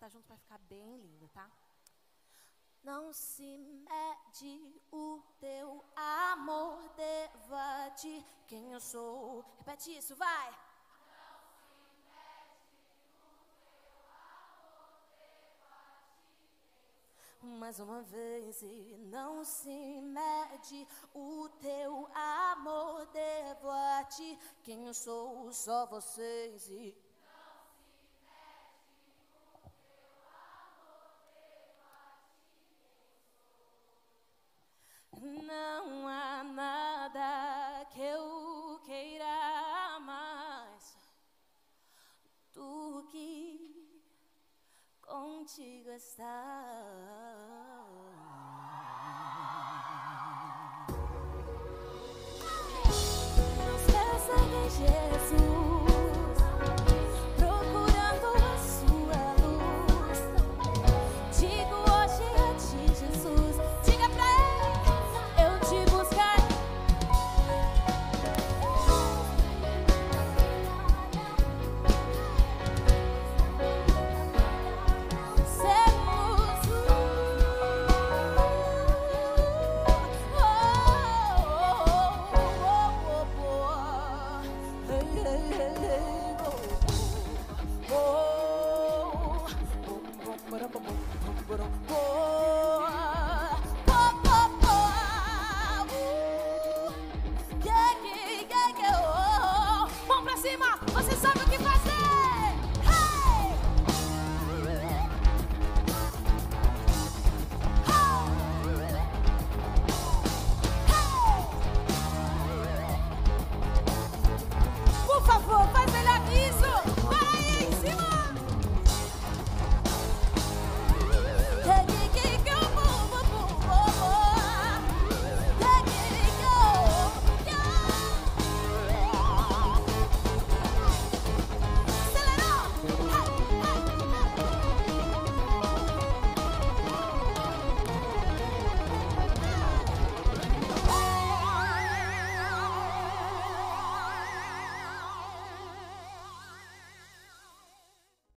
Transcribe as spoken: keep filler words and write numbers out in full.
junto vai ficar bem lindo, tá? Não se mede o teu amor, deva te quem eu sou. Repete isso, vai! Não se mede o teu amor, deva te mais uma vez. E não se mede o teu amor, devo te quem eu sou, só vocês. E não há nada que eu queira mais do que contigo estar. Não esqueça de Jesus, procurando a sua luz. Digo hoje a ti, Jesus, diga pra ele, eu te buscarei. Sermos um. Oh, oh, oh, oh, oh, oh, oh, oh, oh, oh, oh, oh, oh, oh, oh, oh, oh,